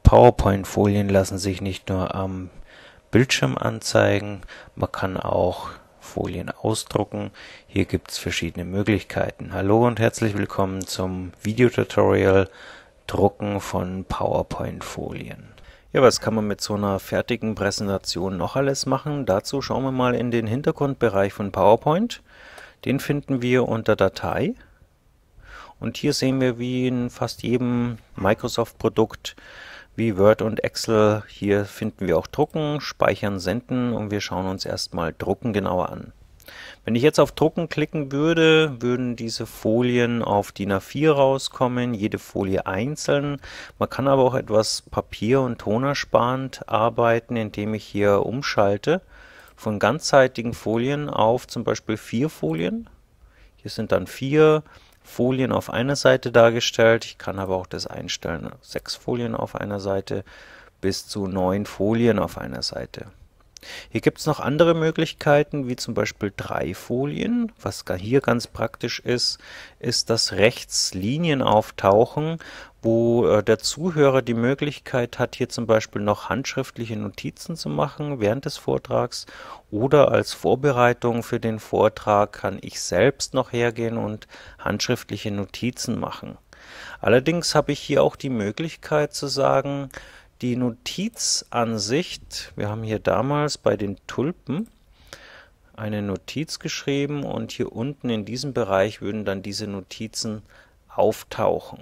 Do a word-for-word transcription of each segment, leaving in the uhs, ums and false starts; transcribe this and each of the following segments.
PowerPoint-Folien lassen sich nicht nur am Bildschirm anzeigen, man kann auch Folien ausdrucken. Hier gibt es verschiedene Möglichkeiten. Hallo und herzlich willkommen zum Videotutorial Drucken von PowerPoint-Folien. Ja, was kann man mit so einer fertigen Präsentation noch alles machen? Dazu schauen wir mal in den Hintergrundbereich von PowerPoint. Den finden wir unter Datei. Und hier sehen wir, wie in fast jedem Microsoft-Produkt wie Word und Excel, hier finden wir auch Drucken, Speichern, Senden und wir schauen uns erstmal Drucken genauer an. Wenn ich jetzt auf Drucken klicken würde, würden diese Folien auf DIN A vier rauskommen, jede Folie einzeln. Man kann aber auch etwas papier- und tonersparend arbeiten, indem ich hier umschalte von ganzseitigen Folien auf zum Beispiel vier Folien. Hier sind dann vier Folien auf einer Seite dargestellt. Ich kann aber auch das einstellen, sechs Folien auf einer Seite bis zu neun Folien auf einer Seite. Hier gibt es noch andere Möglichkeiten, wie zum Beispiel drei Folien. Was hier ganz praktisch ist, ist, dass rechts Linien auftauchen, wo äh, der Zuhörer die Möglichkeit hat, hier zum Beispiel noch handschriftliche Notizen zu machen während des Vortrags oder als Vorbereitung für den Vortrag kann ich selbst noch hergehen und handschriftliche Notizen machen. Allerdings habe ich hier auch die Möglichkeit zu sagen, die Notizansicht, wir haben hier damals bei den Tulpen eine Notiz geschrieben und hier unten in diesem Bereich würden dann diese Notizen auftauchen.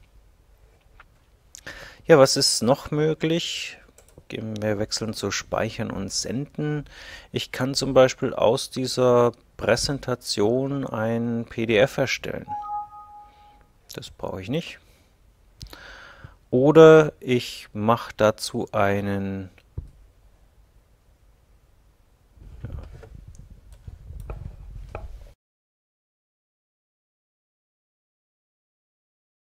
Ja, was ist noch möglich? Wir wechseln zu Speichern und Senden. Ich kann zum Beispiel aus dieser Präsentation ein P D F erstellen. Das brauche ich nicht. Oder ich mache dazu einen